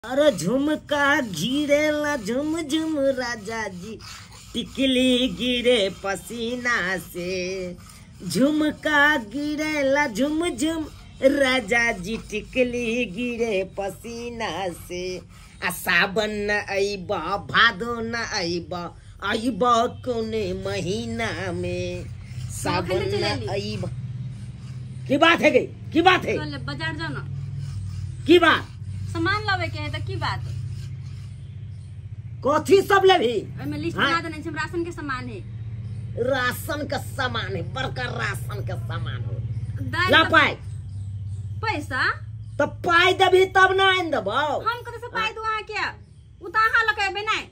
अरे झुमका गिरेला झुम झुम राजा जी, टिकली गिरे पसीना से। झुमका गिरेला झुम झुम राजा जी, टिकली गिरे पसीना से। आ सावन न अइब भादो न अइब, अइब कोने महीना में। सावन न अइब की बात है गई, की बात है? बाजार जाओ ना। की बात? सामान लावे के है तो की बात? कथी सब लेभी? ओमे लिस्ट बना देने छै, राशन के सामान है। राशन का सामान है, बड़का राशन का सामान हो। दाल ला पाई पैसा तो पाई देभी तब ना आइन देबो। हम कत से पाई दू अहाँ के? उ त अहाँ लगाबे नै।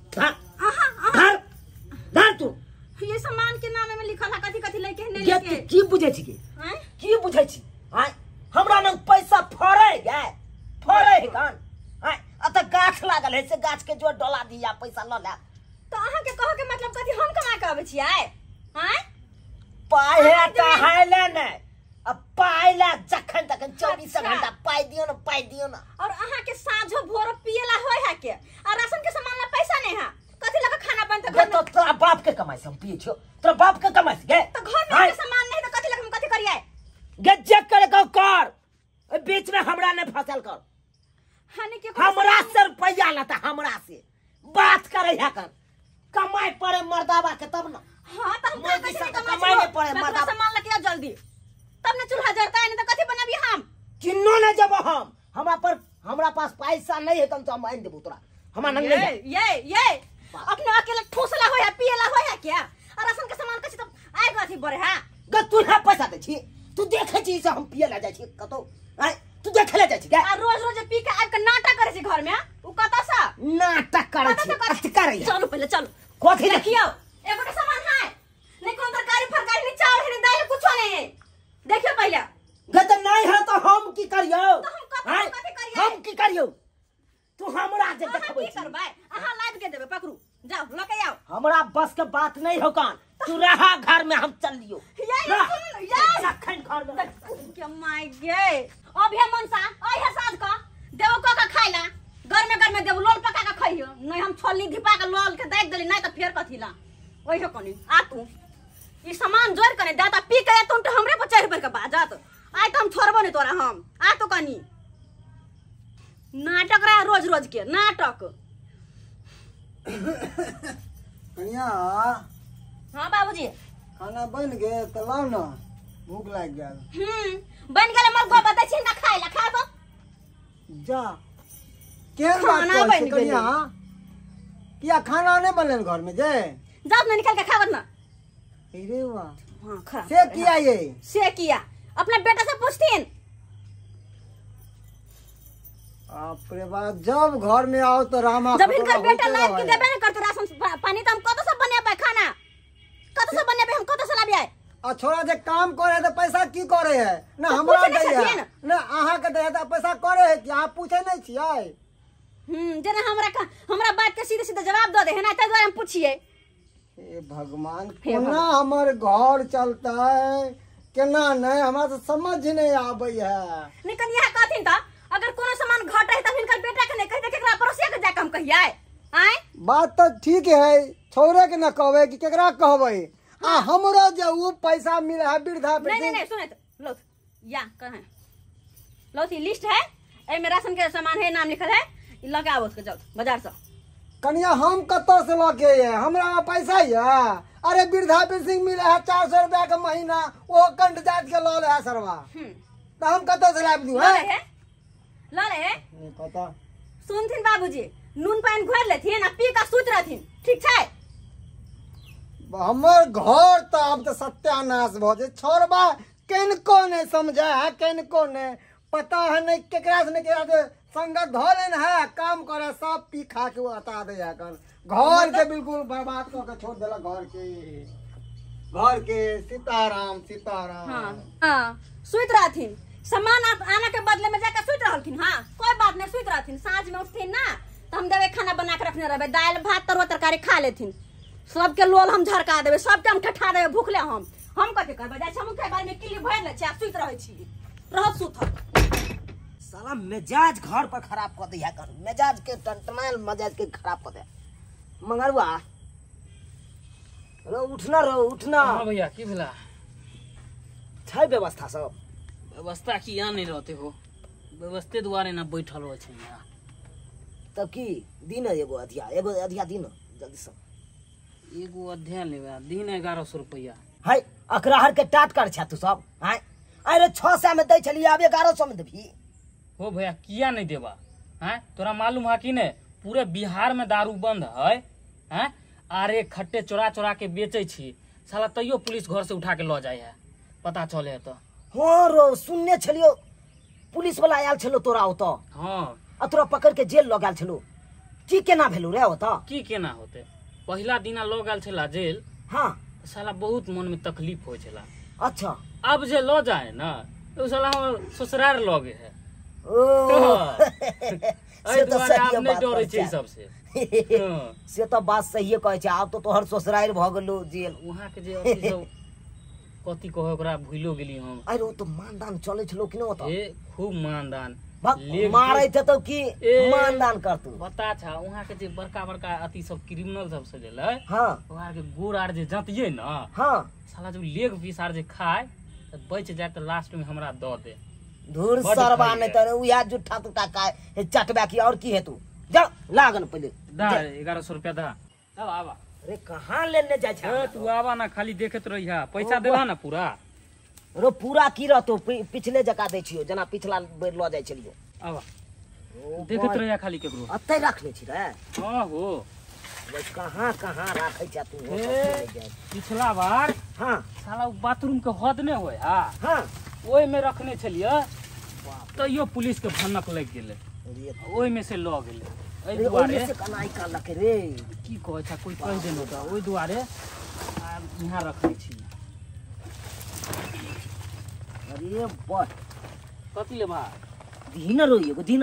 धर धर तू। ये सामान के नाम में लिखल है, कथी कथी लेके नै ये लेके। की बुझै छी? हैं? की बुझै छी? हां हमरा न पैसा फड़े गे, फड़े है कान। हां अत गाछ लागल है, से गाछ के जो डोला दिया पैसा ल ले। तो अहाँ के कहो के मतलब कथी हम कमा के आबै छियै? हैं? पाई है काहे ले नै? अब पाई ला जखन तखन 24 घंटा पाई दियो न, पाई दियो न। और अहाँ के साँझो भोर पियला होय है के? आ राशन के सामान ला पैसा नै है, कथी लगा खाना बनते घर में? तो तोरा बाप के कमाई से हम पिए छो, तोरा बाप के कमाई से गे। तो घर में सामान नहीं तो कथी लगा हम कथी करिए? गे जे करे को कर, ए बीच में हमरा ने फसल कर। हानि के हमरा से रुपया लाता, हमरा से बात करे है कर। कमाई पड़े मर्दावा के तब न। हां त हम कैसे नहीं कमाई नहीं पड़े मर्दावा। सामान ला के जल्दी, तब न चूल्हा जरता है, नहीं तो कथी बनाबी हम? किन्नो न जब हम हमरा पास पैसा नहीं है तम तो हम आइन देबो तोरा। हमरा नंग नहीं ये अपने अकेले ठोसला होय है, पियला होय है क्या? और राशन के सामान कछि त आइ गथी बरे है। गे तू ना पैसा दे छी, तू देखे छी से हम पिए ला जाय छी कतो। आइ तू देखे ला जाय छी गे। आ रोज रोज पी के आब के नाटक करे छी घर में। उ कता सा नाटक करे छी, अति करे। चलो पहले चलो कथी देखियो, एगो के सामान है नहीं, कोन तरकारी फरकारी नहीं, चावल है नहीं, दाल कुछो नहीं है। देखियो पहले गे त नहीं है तो हम की करियो? तो हम कथी करियो? हम की करियो? तू हमरा जे अहाँ देखबै की करबै? अहाँ लाद के देबे, पकड़ू जाओ लके आओ। हमरा बस के बात नहीं हो कान। तू रहा घर में, हम चल लियो। ये जखन घर में के माय गे अब हे मनसा ओइ हे साज का देव का खाइला, घर में देव लोल पका के खइयो। नहीं हम छोलनी धिपा के लोल के देख देली, नहीं तो फेर कथी ला ओइ हे कनी आ तू ई सामान जोर कने दादा पी के तुम तो हमरे पर चढ़ पर के बाजत। आइ तो हम छोड़बो नहीं तोरा, हम आ तो कनी नाटक रहा रोज रोज के नाटक। कन्या हाँ बाबूजी खाना बन गए तो लाओ ना, भूख लग गया। बन गेले मलको बता छी ना खाइला, खा तो जा केन बात खाना कर बन कन्या? क्या खाना नहीं बनल घर में जे? जाओ ना निकल के खावत ना। अरे वाह, हां खा से किया ये? से किया अपने बेटा से पूछतीन। अपने बात जब घर में आओ तो रामा जब इनकर बेटा लाइफ के देबे न करते राशन पानी, तो हम कत से बनेबे खाना? कत से बनेबे हम, कत से लाबिए? आ छोरा जे काम करे तो पैसा की करे है ना? हमरा दे है ना आहा के दे तो पैसा करे है कि? आप पूछे नहीं छियै? जेना हमरा बात के सीधे सीधे जवाब दे दे है ना, त हम पूछिए। हे भगवान, केना हमर घर चलता है केना नहीं, हमरा तो समझ नहीं आबै है। निकन यह कहथिन त अगर कोनो सामान घट है त इनकर बेटा के नहीं कहते, केकरा पड़ोसिया के जाके हम कहिए? आय बात तो ठीक है, छोरे के न कहबे कि केकरा कहबे। आ हमरो जे वो पैसा मिले है वृद्धा पेंशन। नहीं सुने तो लो या कहे लो थी लिस्ट है, ए में राशन के सामान है, नाम लिखल है, लगा आओ उसके जाओ बाजार से। कन्या हम कतो से लके है? हमरा में पैसा है? अरे वृद्धा पेंशन मिले है 400 रुपया के महीना, वो कंठ जात के ल ले है सरवा। तो हम कतो से लाब दू है? ला रहे नहीं पता। सुनथिन बाबूजी, नून पानी घोर लेथिन आ पी का सुत रहथिन, ठीक छै? हमर घर तो अब तो सत्यानाश भ जे। छोरबा केनको नहीं समझा है, केनको नहीं पता है, नहीं केकरा से नहीं केकरा से संगत धोलन है, काम करे सब पी खा के वो हटा दे है कर। घर के बिल्कुल बर्बाद करके छोड़ देला घर के सीताराम सीताराम। हाँ सुत रहथिन, सामान आना के बदले में जाकर सुत रहलखिन। हाँ कोई बात नहीं, सुत रहथिन। साँझ में उठथिन ना तो हम देवे खाना बना के रखने रहबे, दाल भात तरुआ तरकारी खा लेथिन। सबके लोल हम झरका देवे, सबके हम ठठा देवे, भूखले हम कथी करबे? जाय हम के बारे में किली भर ले छी, सुत रहै छी, रहत सुत। साला मिजाज घर पर खराब कर दिया कर, मिजाज के टनटनाइल मिजाज के खराब कर दे। मंगरुआ रो उठना हाँ भैया की भेला छै व्यवस्था सब? व्यवस्था की यहाँ नहीं रहते हो, व्यवस्थे द्वारे ना बैठल हो छै यहाँ। तब की दिन एगो अधिया दिन जल्दी से एगो अध्ययन लेवे दिन 1100 रुपया। है अकराहर के टाट कर छा तू सब है। अरे 600 में दै छली, आब 1100 में देबी? हो भैया किया नहीं देवा है? तोरा मालूम है कि नहीं पूरे बिहार में दारू बंद है हैं? आरे खट्टे चोरा के बेचे छी, साला तैयो पुलिस घर से उठा के लो जाए है, पता चले है तो। हाँ रो सुनने छलियो पुलिस वाला आयल छलो तोरा ओत। हाँ आ तोरा पकड़ के जेल लगाल छलो, की केना भेलू रे ओत? की केना होते, पहला दिना लो गल छला जेल। हाँ साला बहुत मन में तकलीफ हो छला। अच्छा अब जे लो जाए ना तो साला हम ससुराल लगे है। ओ एहि दुआरे आप नहीं डरे छै सबसे। से तो बात सही कहे छै, आब तो तोहर ससुराल भ गेलो जेल। वहां के जे अथी सब कथी कहे ओकरा भूलो गेली हम। अरे वो तो मानदान चले छलो कि न ओत? ए खूब मानदान मारे थे तो की मानदान कर तू? पता छा वहां के जे बड़का अथी सब क्रिमिनल सब से लेले। हाँ वहां के गोड़ आर जे जतिये ना, हाँ साला जो लेग पीस आर जे खाए तो बच जाए तो लास्ट में हमरा दे दे। धूर सरवा नहीं तो उया जुठा तुटा का चटबा की और की है तू? जा लागन पहले दा 1100 रुपया दा। अब आवा। अरे कहाँ लेने जाय छा? तू आवा ना, खाली देखत रहिया, पैसा देला ना पूरा। रो पूरा की रहतो, पिछले जका दै छियो जना पिछला बेर ल जाय छलियो। आवा देखत रहिया खाली केकरो। अतै रखले छी रे? हां हो कहाँ राखै छा तू? पिछला बार हाँ साला बाथरूम के हद ने होय हाँ ओय में रखने छलिए, तैयो पुलिस के भनक लग गेले, ओय में से ल गेले। एहि दुआरे से कनाई का लके रे की कहै छा कोई कह देनो त ओहि दुआरे यहाँ रखने छी। अरे बस कथी ले बा दिन रो एगो दिन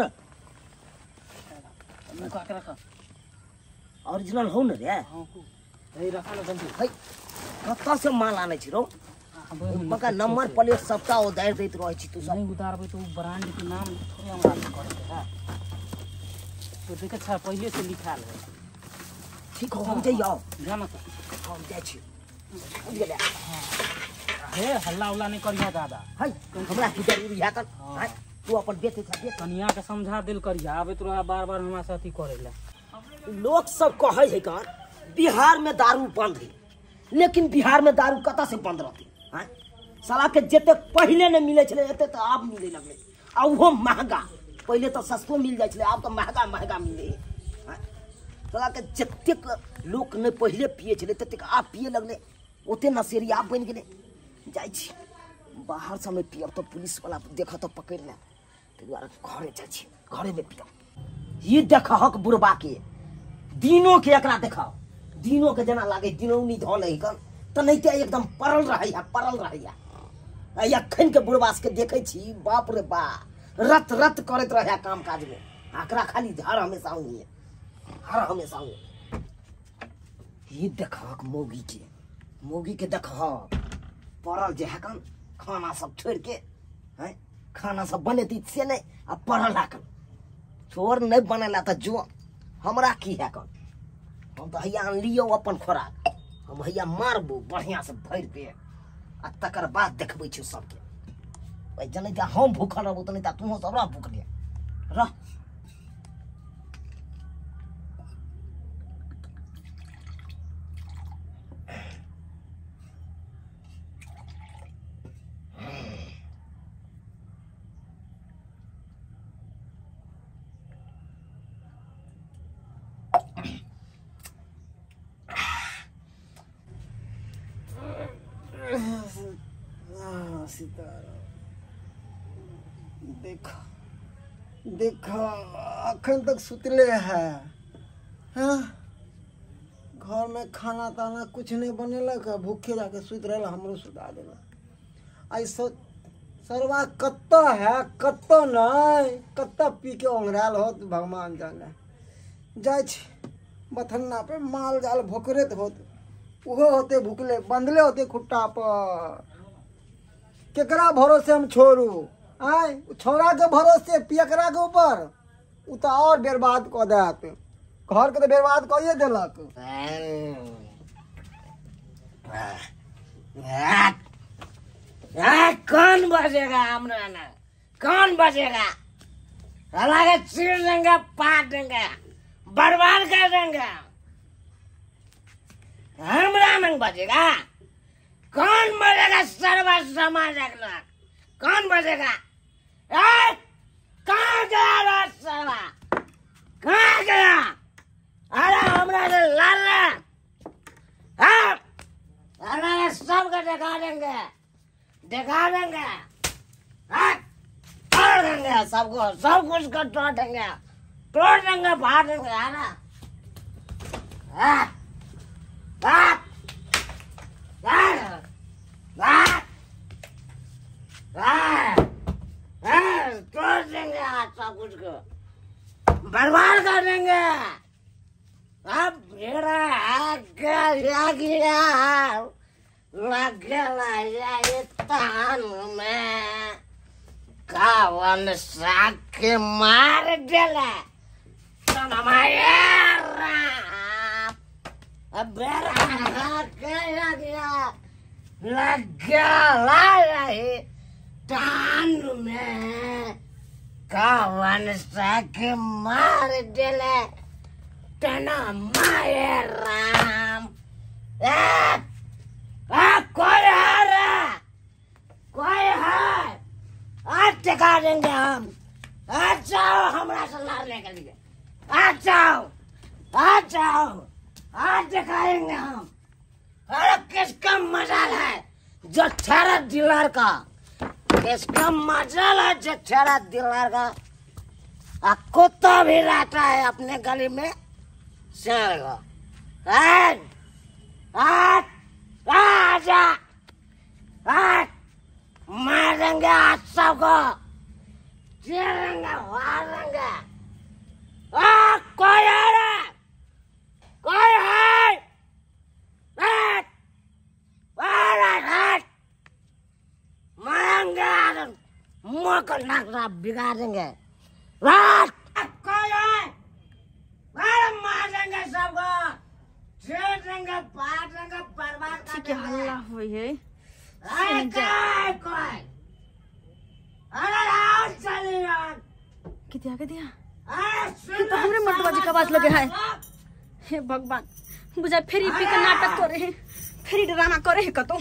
मुका के रख। ओरिजिनल हो न रे? हां ए रखा न जल्दी। है कत्ता से माल आने छी रो? मका नंबर प्लेट सबका उधार दैत रहै छी तू सब। नहीं उतारबै तो ब्रांड के नाम थोड़े हमरा करे के है, तो देखे छा पहले से लिखाल है। ठीक हो हम जाइयो, जाना तो हम जाय छी बुझ गेले। हे हल्ला उल्ला नहीं करिया दादा, है हमरा की जरूरी है कर? है तू अपन बेटे छा बेट कनिया के समझा दिल करिया, आबे तो बार हमरा से अथी करेला। लोग सब कहे है कर बिहार में दारू बंद है, लेकिन बिहार में दारू कता से बंद रहती है? साला के जते पहले न मिले छले एते तो अब मिले लगले, आ वो महंगा। पहले तो सस्तो मिल जाय छले, अब तो महंगा मिले। साला के जते लोग ने पहले पिए छले तते आप पिए लगले, ओते नशेरी आप बन गेले। जाय छी बाहर से में पियब तो पुलिस वाला देखा तो पकड़ ले, ते द्वारा घरे जाय छी, घरे में पियब। ये देखा हक बुढ़बा के दिनों के एकरा देखाओ, दिनों के जना लागे दिनों नहीं धोल है कन तो नहीं ते एकदम परल रहैया। अखन के बुढ़बास के देखे छी बाप रे बा रत करत रहे काम काज में, आकरा खाली हर हमेशा हुई है, हर हमेशा हुई। ये देखा मोगी के देखा परल जे है कन खाना सब छोड़ के, है खाना सब बनेती से नहीं अब परल है कन छोर नहीं बनेला तो जो हमरा की है कन? हम तो हैया लियो अपन खोराक, हम हैया मारबो बढ़िया से भर पे, आ तकर बाद देखबै छी सबके। भाई जने त हम भूखल रहबो त नहीं त तू सब रह भूखले रह। देखा अखन तक सुतले है। हाँ? घर में खाना ताना कुछ नहीं बनेलक, भूखे जाके सुत रहा, हमरो सुता देला। ऐसा सरवा कत्ता है कत्ता नहीं, कत्ता पी के ओंघराल होत भगवान जाने। जाय बथन्ना पे माल जाल भोकरेत होत, उहो होते भूखले बंधले होते खुट्टा पर। केकरा भरोसे हम छोड़ू? आय छोरा के भरोसे पियकरा के ऊपर उ तो और बर्बाद क देत, घर के तो बर्बाद कइए देलक। कौन बचेगा हमरा ना, कौन बचेगा? हमारे चीर देंगे, पाट देंगे, बर्बाद कर देंगे। हमरा नहीं बचेगा। कौन बचेगा? सर्व समाज लोग कौन बचेगा? कहाँ गया राज सर्वा? कहाँ गया? अरे हमरा से लाल अरे सबको दिखा देंगे, दिखा देंगे, तोड़ देंगे सबको, सब कुछ को तोड़ देंगे, तोड़ देंगे, फाड़ देंगे। है ना? तोड़ देंगे आज सब कुछ को, बर्बाद कर देंगे। अब मेरा लग गया तान में कावन साग के मार देला अब लग गया तान में कावन साग के मार देला तना माये राम। कोई है रे, कोई है? आज दिखा देंगे हम। आ जाओ हमरा से लड़ने के लिए, आ जाओ, आ जाओ, आज दिखाएंगे हम। अरे किसका मजाल है जो छेड़ा डीलर का, किसका मजाल है जो छेड़ा डीलर का? कुत्ता भी रहता है अपने गली में शेर को। आजा, मार देंगे आज सबको, चीरेंगे, मार देंगे। कोई है रे, कोई है? मारेंगे आज, मुँह को नाक बिगाड़ देंगे। कोई है? मार देंगे सबको, छेड़ देंगे, फाड़ देंगे, बर्बाद कर क्या हल्ला हुई है? कोई अरे आओ चलिए यार। कितिया ये तो हमरे मर्दवा जी का बात लगे है। हे भगवान, बुझा फेरी पी के नाटक करे है, फेरी ड्रामा करे है कतो।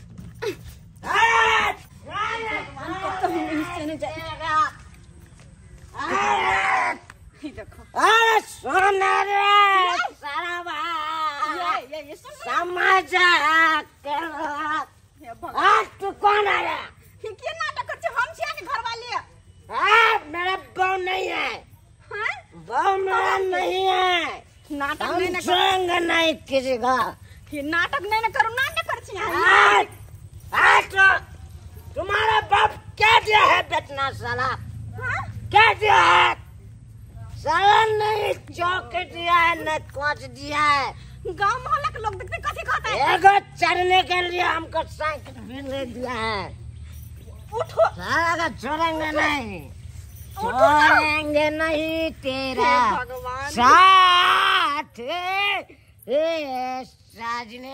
तो हम इससे नहीं जाएगा। ये देखो, अरे सोना रे सारा बात ये सुन समझ आज तू कौन आया? ये क्या नाटक करते हम से आके घर वाले? मेरा बहू नहीं है, हैं? बहू मेरा नहीं है। नाटक हम नहीं ना छुएंगे नहीं किसी का। ये नाटक नहीं ना करो, नाटक करती आज तो तुम्हारा बाप क्या दिया है बेटना साला? क्या दिया है? साला नहीं चौक दिया है, न कोच दिया है। गांव मोहल्ला के लोग देखते कथी खाता है? एगो चढ़ने के लिए हमको साइकिल भी नहीं दिया है। उठो, साला का छोड़ेंगे नहीं, छोड़ेंगे नहीं तेरा हे भगवान। साथ साजने।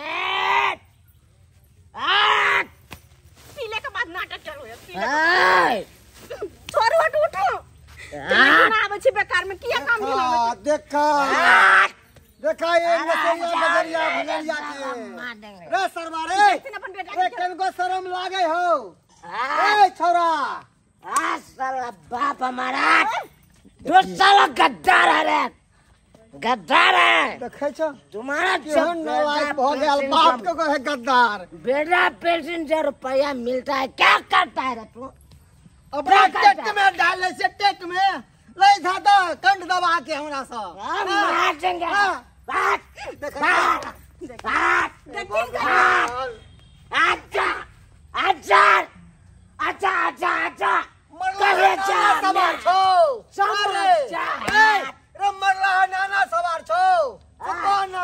पीले के बाद नाटक चलो है, पीले के बाद। छोड़ हट, उठो। ना बच्चे बेकार में किया काम दिला। देखा देखा ये नसरिया बजरिया भजरिया के रे सरवा रे, अपन बेटा रे कनको शर्म लागे हो? ए छोरा, साला बाप हमारा तो साला गद्दार है रे, गद्दार है। देखे छो तुम्हारा केहन नालायक हो गया, बाप को कहे गद्दार। बेटा पेंशन से रुपया मिलता है, क्या करता है रे तू? अपना टेट में डाल से, टेट में ले जाता कंड दबा के हमरा सब मार देंगे। अच्छा अच्छा अच्छा अच्छा अच्छा सवार छो रे, मरला नाना सवार छो कौन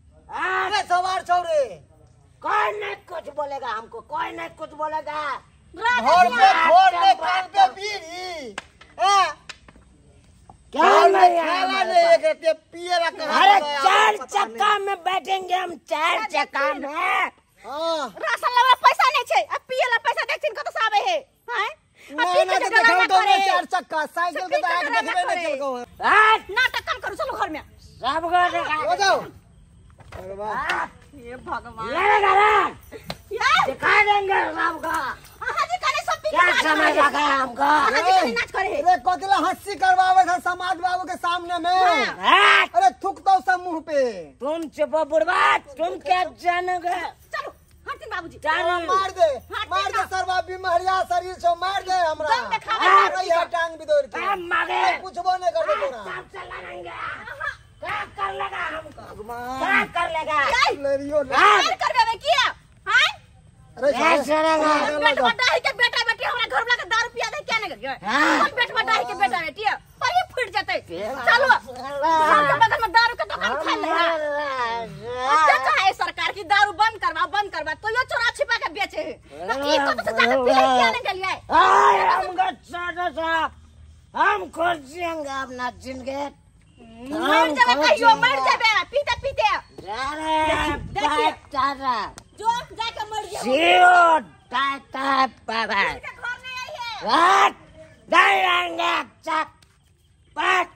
रे? सवार छो रे, कोई नहीं कुछ बोलेगा हमको, कोई नहीं कुछ बोलेगा। घर में खोल में कान पे बीड़ी हां क्या नहीं खाना नहीं एक रत्ते पिए ला कहां अरे 4 चक्का में बैठेंगे हम 4 चक्का में हां राशन लेवा पैसा नहीं छे अब पिए ला पैसा देखथिन कत से आवे है हैं ना तो देखो तो 4 चक्का साइकिल के तो आगे देखबे नहीं चल गो नाटक कम करू चलो घर में सब को हो जाओ अरे वाह ये भगवान लड़ेगा ना यार दिखा देंगे सबको हां जी कने सब पी क्या समझ रखा है हमको हां जी कने नाच करे अरे कोतला हंसी करवावे था समाज बाबू के सामने में हाँ, अरे थूक दो सब मुंह पे तुम चुप बुढ़वा तुम क्या जानोगे चलो हटिन बाबूजी मार दे सरवा बीमारिया शरीर से मार दे हमरा दम दिखावे रही है टांग भी दौड़ के हम मागे कुछबो नहीं कर दे तोरा सबसे लड़ेंगे क्या कर लेगा हमको भगवान क्या कर लेगा लड़ियो क्या करबे में किया हैं अरे कैसे लगा बेट बटाई के बेटा बेटी हमरा घर वाला के दारू पिया दे क्या नहीं गए कौन बेट बटाई के बेटा बेटी पर ये फूट जाते चलो घर के बगल में दारू का दुकान खोल ले अब कहा है सरकार की दारू बंद करवा तो यो चोरा छिपा के बेचे है तो की कब से जाके पिए क्या नहीं गलिए हमको छोटा सा हम खोल जिएंगे अपना जिंदगी मर जावे कहियो मर जावे पीते पीते देखिए जो जाके मर जाओ सीओ टाटा बाबा के घर नहीं आई है जाएंगे चक पट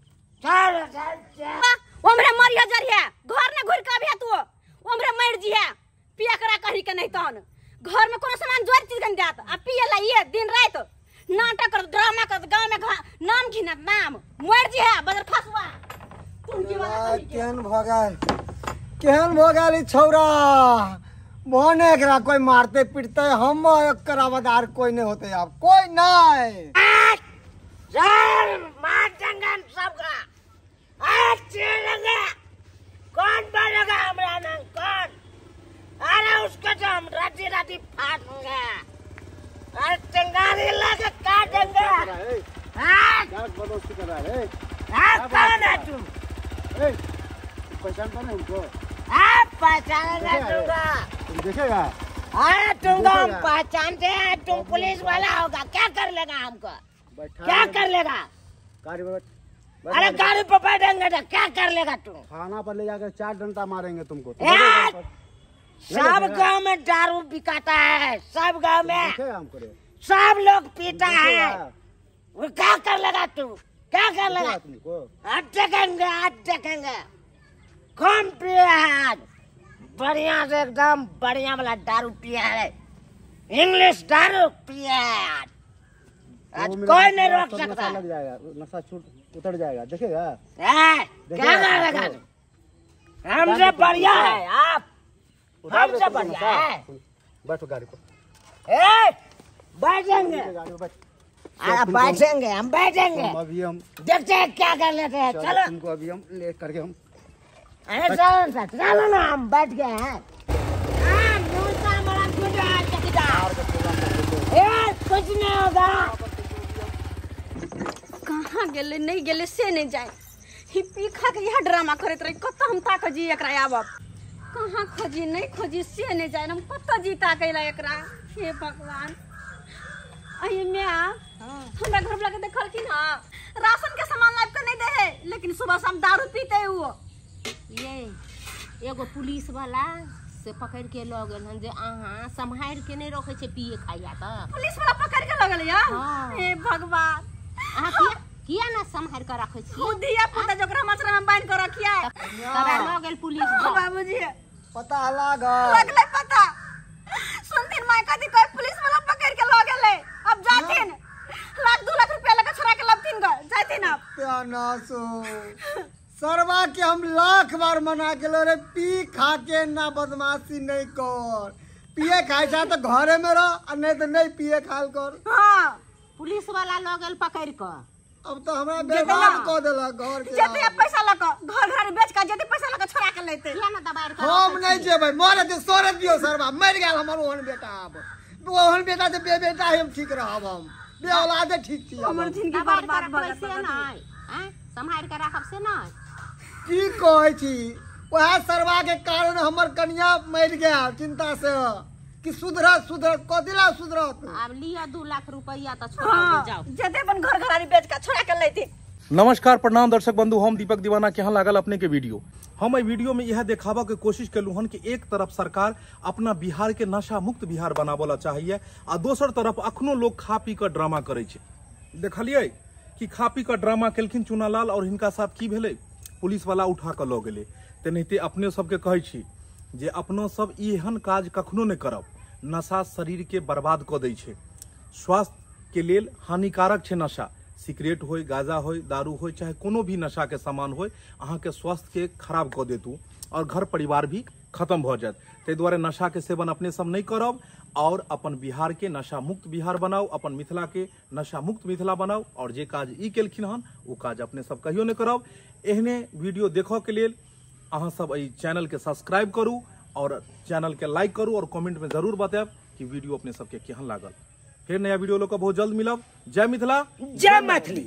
चल ओमरे मरिया जरिया घर ने घुर के अभी तू ओमरे मर जी है पिया करा कही के नहीं तन घर में कोनो सामान जोर चीज गन जात आ पिए ला ये दिन रात नाटक कर ड्रामा कर गांव में नाम घिनत नाम मर जी है बदर खसवा तुम की वाला केहन भोगाल ई छौरा मोने एकरा कोई मारते पीटते हम करावदार कोई नहीं होते अब कोई नहीं चल मार देंगे सबका आज चलेंगे कौन बोलेगा हमरा नाम कौन अरे उसको तो हम राती राती फाड़ेंगे अरे चिंगारी लगे काटेंगे हाँ कौन है तुम पहचानता नहीं उनको हाँ पहचानेगा तुमको तुम देखेगा अरे तुमको हम पहचानते हैं तुम पुलिस वाला होगा क्या कर लेगा हमको क्या कर लेगा गाड़ी में अरे गाड़ी पे बैठेंगे तो क्या कर लेगा तुम थाना पर ले जाकर 4 डंडा मारेंगे तुमको सब गांव में दारू बिकाता है सब गांव में हमको सब लोग पीता है वो क्या कर लेगा तू क्या कर लेगा तुमको आज देखेंगे कौन पिया है आज बढ़िया से एकदम बढ़िया वाला दारू पिया है इंग्लिश दारू पिया है आज कोई नहीं रोक सकता लग जाएगा नशा छूट उतर जाएगा देखेगा क्या कर लेगा हमसे बढ़िया है आप हमसे बढ़िया है बैठो गाड़ी पर बैठेंगे गाड़ी में बैठ बैठेंगे हम बैठेंगे अभी हम देखते हैं क्या कर लेते हैं चलो तुमको अभी हम ले करके हम अरे चलो ना हम बैठ गए हैं कुछ नहीं होगा कहां गेले नहीं गेले से नहीं जाए ही पी खा के यह ड्रामा करत रही कत हम ता खजी एकरा आब कहां खजी नहीं खजी से नहीं जाए हम कत जीता कैला एकरा हे भगवान अये मिया हमरा घर वाला के देखल कि ना राशन के सामान लाइब के नहीं दे है लेकिन सुबह शाम दारू पीते हुए ये एगो पुलिस वाला से पकड़ के ल गेल हन जे अहाँ संभाल के नहीं रखे छे पिए खाइया त पुलिस वाला पकड़ के लगल या हाँ। हे भगवान अहाँ किया ना संभाल के रखे छी खुद दिया पुता जकरा मछरा में बांध के रखिया तबे ल गेल पुलिस ओ बाबूजी पता लागल लगले पता सुनतीन माय कदी कोई पुलिस वाला पकड़ के ल गेले अब जाथिन लाख 2 लाख रुपया लगा छोरा के लबथिन ग जाथिन अब प्यानासो सरवा के हम लाख बार मना के रे पी खा के ना बदमाशी नहीं कर पिए खाए जा तो घरे में रह और नहीं तो नहीं पिए खाल कर हां पुलिस वाला ल गेल पकड़ के अब तो हमरा बेकार कर देला घर के जते पैसा लगा घर घर बेच के जते पैसा लगा छोरा के लेते किया ना दबाड़ के हम नहीं जेबै मरे दे सोरे दियो सरवा मर गेल हमर ओहन बेटा अब ओहन बेटा से बेटा हम ठीक रहब हम बे औलादे ठीक छी हमर जिंदगी दबाड़ बर्बाद के भ रखब से नहीं हैं संभाल के रखब से नहीं की कहै छी वह सरवा के कारण हमर कन्या मर गया चिंता से कि सुधरत कदिला सुधरत। अब लिया 2 लाख रुपया तो छोड़ा हाँ, जाओ। जदे अपन घर घरारी बेच के छोड़ा के लेती। नमस्कार प्रणाम दर्शक बंधु, हम दीपक दीवाना के यहाँ लागल अपने के वीडियो। हम एहि वीडियो में यह देखाबा के कोशिश कलू हन कि एक तरफ सरकार अपना बिहार के नशा मुक्त बिहार बनाबोला चाहिए आ दोसर तरफ अखनो लोग खा पी कर ड्रामा करे छे। देखलिए कि खा पी कर ड्रामा केलखिन चुनालाल और हिनका साथ की भेले, पुलिस वाला उठा कर ल गेले। तेनाहिते अपने सबके कहै छी जे अपनो सब एहन काज कखनो नहीं करब। नशा शरीर के बर्बाद क दै छे, स्वास्थ्य के लेल हानिकारक छे नशा। सिगरेट होय, गांजा होय, दारू होय, चाहे कोनो भी नशा के सामान होय, अहाँ के स्वास्थ्य के खराब क देतू और घर परिवार भी खत्म भ जात। ताहि दुआरे नशा के सेवन अपने सब नहीं करब और अपन बिहार के नशा मुक्त बिहार बनाओ, अपन मिथिला के नशा मुक्त मिथिला बनाओ। और जे काज ई केलखिन हन ओ काज अपने सब कहियो नहीं करब। एहने वीडियो देखो के लेल अहाँ सब एहि चैनल के सब्सक्राइब करू और चैनल के लाइक करू और कमेंट में जरूर बताएब कि वीडियो अपने सबके केहन लागल। फिर नया वीडियो लोग बहुत जल्द मिलब। जय मिथिला, जय मैथिली।